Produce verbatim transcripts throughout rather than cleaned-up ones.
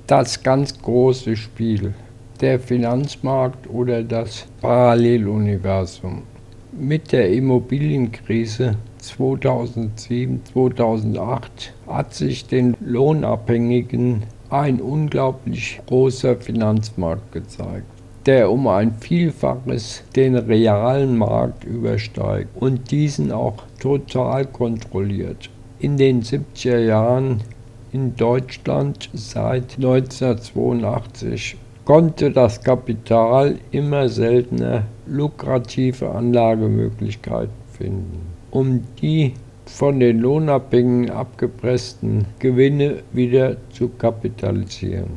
Das ganz große Spiel, der Finanzmarkt oder das Paralleluniversum. Mit der Immobilienkrise zweitausendsieben, zweitausendacht hat sich den Lohnabhängigen ein unglaublich großer Finanzmarkt gezeigt, der um ein Vielfaches den realen Markt übersteigt und diesen auch total kontrolliert. In den siebziger Jahren in Deutschland seit neunzehnhundertzweiundachtzig konnte das Kapital immer seltener lukrative Anlagemöglichkeiten finden, um die von den Lohnabhängigen abgepressten Gewinne wieder zu kapitalisieren.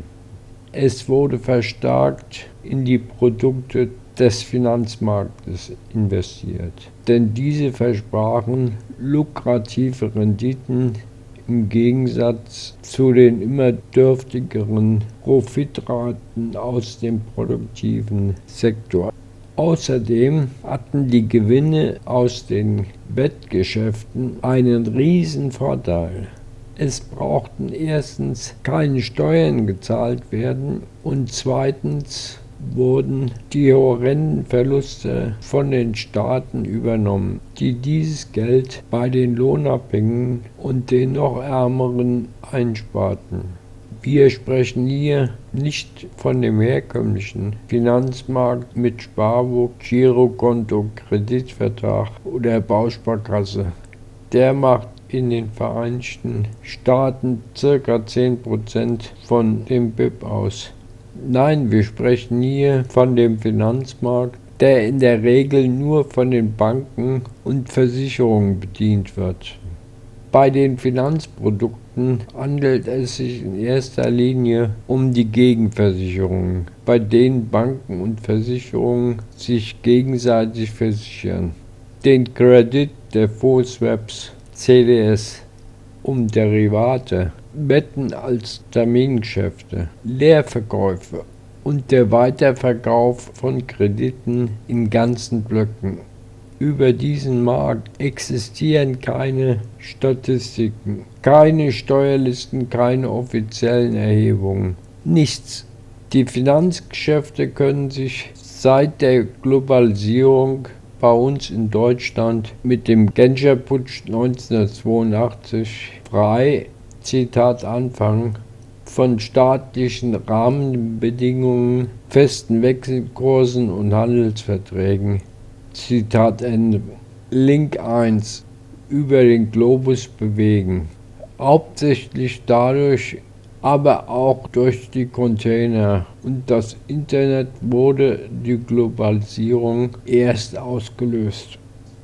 Es wurde verstärkt in die Produkte des Finanzmarktes investiert, denn diese versprachen lukrative Renditen im Gegensatz zu den immer dürftigeren Profitraten aus dem produktiven Sektor. Außerdem hatten die Gewinne aus den Wettgeschäften einen riesen Vorteil. Es brauchten erstens keine Steuern gezahlt werden und zweitens wurden die horrenden Verluste von den Staaten übernommen, die dieses Geld bei den Lohnabhängigen und den noch Ärmeren einsparten. Wir sprechen hier nicht von dem herkömmlichen Finanzmarkt mit Sparbuch, Girokonto, Kreditvertrag oder Bausparkasse. Der macht in den Vereinigten Staaten ca. zehn Prozent von dem B I P aus. Nein, wir sprechen hier von dem Finanzmarkt, der in der Regel nur von den Banken und Versicherungen bedient wird. Bei den Finanzprodukten handelt es sich in erster Linie um die Gegenversicherungen, bei denen Banken und Versicherungen sich gegenseitig versichern. Den Credit Default Swaps, C D S, um Derivate, Wetten als Termingeschäfte, Leerverkäufe und der Weiterverkauf von Krediten in ganzen Blöcken. Über diesen Markt existieren keine Statistiken, keine Steuerlisten, keine offiziellen Erhebungen, nichts. Die Finanzgeschäfte können sich seit der Globalisierung bei uns in Deutschland mit dem Genscher-Putsch neunzehnhundertzweiundachtzig frei, Zitat Anfang, von staatlichen Rahmenbedingungen, festen Wechselkursen und Handelsverträgen, Zitat Ende. Link eins. Über den Globus bewegen. Hauptsächlich dadurch, aber auch durch die Container und das Internet wurde die Globalisierung erst ausgelöst.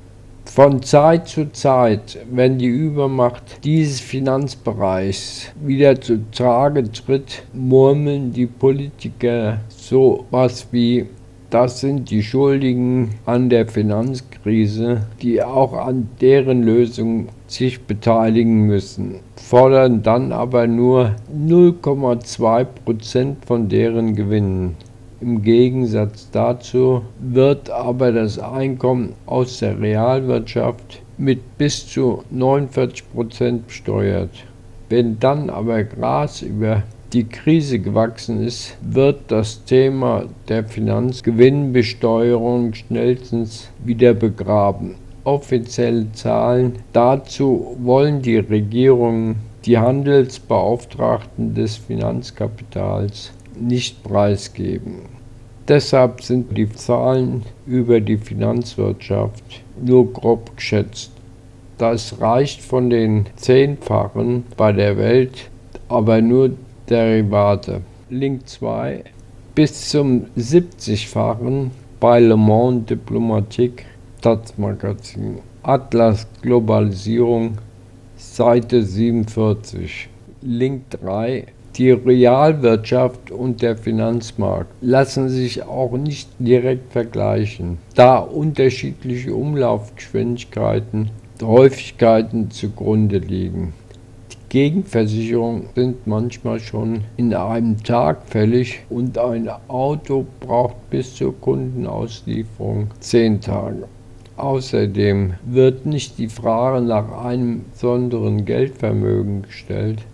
Von Zeit zu Zeit, wenn die Übermacht dieses Finanzbereichs wieder zu Tage tritt, murmeln die Politiker sowas wie: Das sind die Schuldigen an der Finanzkrise, die auch an deren Lösung sich beteiligen müssen, fordern dann aber nur null Komma zwei Prozent von deren Gewinnen. Im Gegensatz dazu wird aber das Einkommen aus der Realwirtschaft mit bis zu neunundvierzig Prozent besteuert. Wenn dann aber Gras über die Krise gewachsen ist, wird das Thema der Finanzgewinnbesteuerung schnellstens wieder begraben. Offizielle Zahlen dazu wollen die Regierungen, die Handelsbeauftragten des Finanzkapitals, nicht preisgeben. Deshalb sind die Zahlen über die Finanzwirtschaft nur grob geschätzt. Das reicht von den Zehnfachen bei der Welt, aber nur Derivate. Link zwei. Bis zum siebzigfachen bei Le Monde Diplomatique, Staatsmagazin. Atlas Globalisierung, Seite siebenundvierzig. Link drei. Die Realwirtschaft und der Finanzmarkt lassen sich auch nicht direkt vergleichen, da unterschiedliche Umlaufgeschwindigkeiten, Häufigkeiten zugrunde liegen. Die Gegenversicherungen sind manchmal schon in einem Tag fällig und ein Auto braucht bis zur Kundenauslieferung zehn Tage. Außerdem wird nicht die Frage nach einem besonderen Geldvermögen gestellt,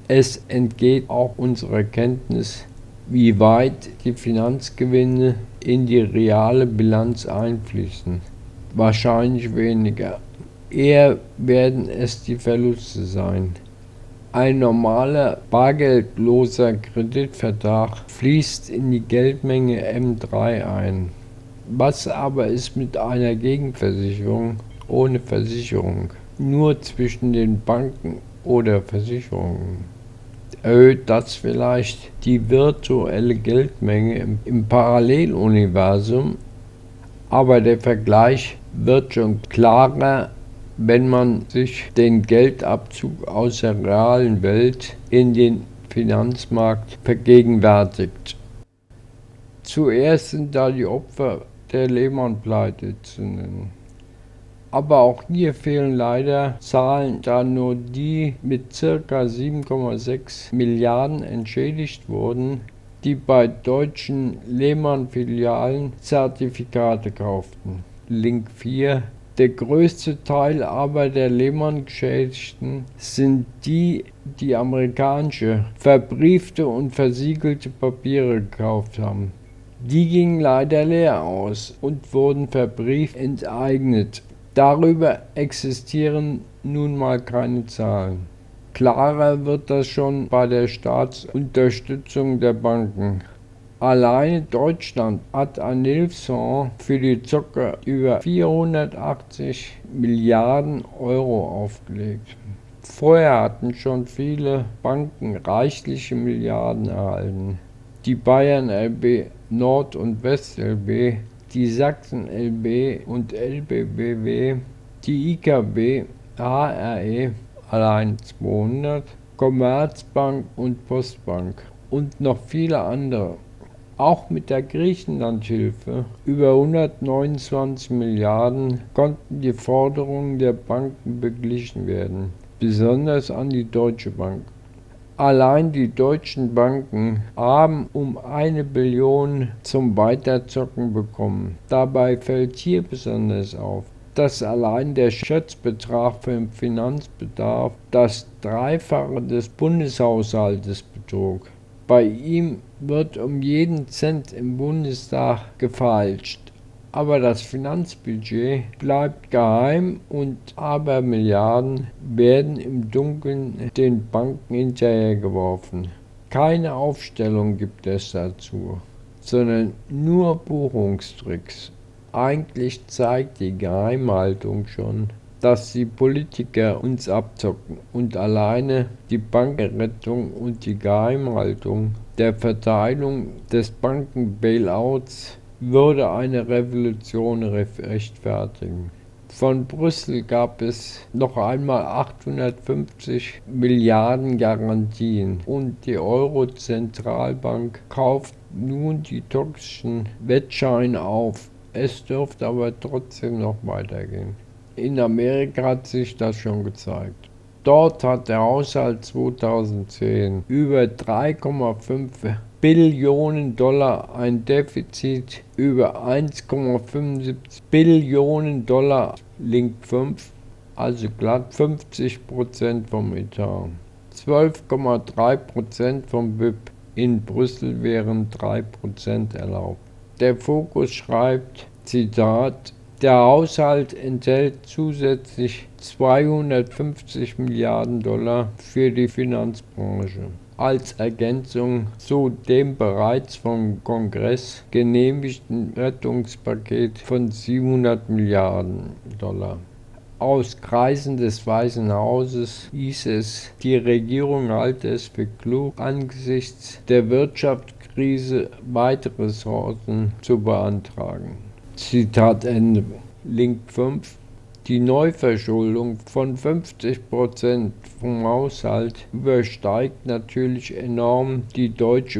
Es entgeht auch unserer Kenntnis, wie weit die Finanzgewinne in die reale Bilanz einfließen. Wahrscheinlich weniger. Eher werden es die Verluste sein. Ein normaler bargeldloser Kreditvertrag fließt in die Geldmenge M drei ein. Was aber ist mit einer Gegenversicherung ohne Versicherung? Nur zwischen den Banken oder Versicherungen? Erhöht das vielleicht die virtuelle Geldmenge im, im Paralleluniversum? Aber der Vergleich wird schon klarer, wenn man sich den Geldabzug aus der realen Welt in den Finanzmarkt vergegenwärtigt. Zuerst sind da die Opfer der Lehman-Pleite zu nennen. Aber auch hier fehlen leider Zahlen, da nur die mit ca. sieben Komma sechs Milliarden entschädigt wurden, die bei deutschen Lehman-Filialen Zertifikate kauften. Link vier. Der größte Teil aber der Lehman-Geschädigten sind die, die amerikanische, verbriefte und versiegelte Papiere gekauft haben. Die gingen leider leer aus und wurden verbrieft enteignet. Darüber existieren nun mal keine Zahlen. Klarer wird das schon bei der Staatsunterstützung der Banken. Alleine Deutschland hat einen Hilfsfonds für die Zocker über vierhundertachtzig Milliarden Euro aufgelegt. Vorher hatten schon viele Banken reichliche Milliarden erhalten. Die Bayern L B, Nord- und West-L B, die Sachsen L B und L B B W, die I K B, H R E, allein zweihundert, Commerzbank und Postbank und noch viele andere. Auch mit der Griechenland-Hilfe über hundertneunundzwanzig Milliarden konnten die Forderungen der Banken beglichen werden, besonders an die Deutsche Bank. Allein die deutschen Banken haben um eine Billion zum Weiterzocken bekommen. Dabei fällt hier besonders auf, dass allein der Schätzbetrag für den Finanzbedarf das Dreifache des Bundeshaushaltes betrug. Bei ihm wird um jeden Cent im Bundestag gefeilscht, aber das Finanzbudget bleibt geheim und Abermilliarden werden im Dunkeln den Banken hinterhergeworfen. Keine Aufstellung gibt es dazu, sondern nur Buchungstricks. Eigentlich zeigt die Geheimhaltung schon, dass die Politiker uns abzocken und alleine die Bankenrettung und die Geheimhaltung der Verteilung des Banken-Bailouts würde eine Revolution rechtfertigen. Von Brüssel gab es noch einmal achthundertfünfzig Milliarden Garantien und die Euro-Zentralbank kauft nun die toxischen Wettscheine auf. Es dürfte aber trotzdem noch weitergehen. In Amerika hat sich das schon gezeigt. Dort hat der Haushalt zweitausendzehn über drei Komma fünf Billionen Dollar, ein Defizit über eins Komma fünfundsiebzig Billionen Dollar, Link fünf, also glatt fünfzig Prozent vom Etat. zwölf Komma drei Prozent vom B I P, in Brüssel wären drei Prozent erlaubt. Der Fokus schreibt, Zitat, der Haushalt enthält zusätzlich zweihundertfünfzig Milliarden Dollar für die Finanzbranche als Ergänzung zu dem bereits vom Kongress genehmigten Rettungspaket von siebenhundert Milliarden Dollar. Aus Kreisen des Weißen Hauses hieß es, die Regierung halte es für klug, angesichts der Wirtschaftskrise weitere Ressourcen zu beantragen. Zitat Ende. Link fünf. Die Neuverschuldung von fünfzig Prozent vom Haushalt übersteigt natürlich enorm die deutsche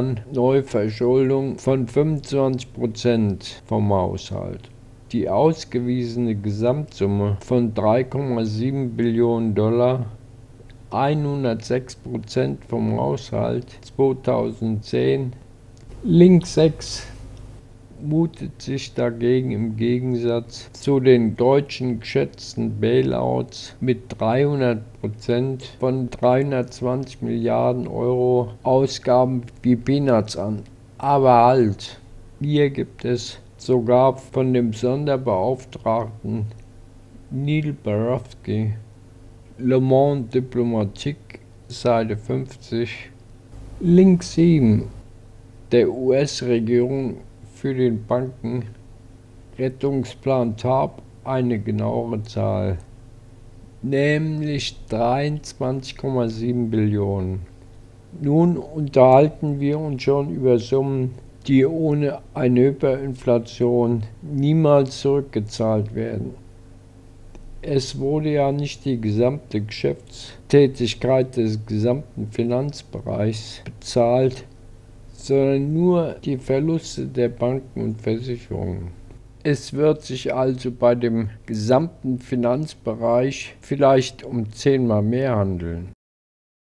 Plan-Neuverschuldung von fünfundzwanzig Prozent vom Haushalt. Die ausgewiesene Gesamtsumme von drei Komma sieben Billionen Dollar, hundertsechs Prozent vom Haushalt zweitausendzehn. Link sechs. mutet sich dagegen im Gegensatz zu den deutschen geschätzten Bailouts mit dreihundert Prozent von dreihundertzwanzig Milliarden Euro Ausgaben wie Peanuts an. Aber halt, hier gibt es sogar von dem Sonderbeauftragten Neil Barofsky, Le Monde Diplomatique, Seite fünfzig, Link sieben, der U S-Regierung für den Bankenrettungsplan TARP eine genauere Zahl, nämlich dreiundzwanzig Komma sieben Billionen. Nun unterhalten wir uns schon über Summen, die ohne eine Hyperinflation niemals zurückgezahlt werden. Es wurde ja nicht die gesamte Geschäftstätigkeit des gesamten Finanzbereichs bezahlt, sondern nur die Verluste der Banken und Versicherungen. Es wird sich also bei dem gesamten Finanzbereich vielleicht um zehnmal mehr handeln.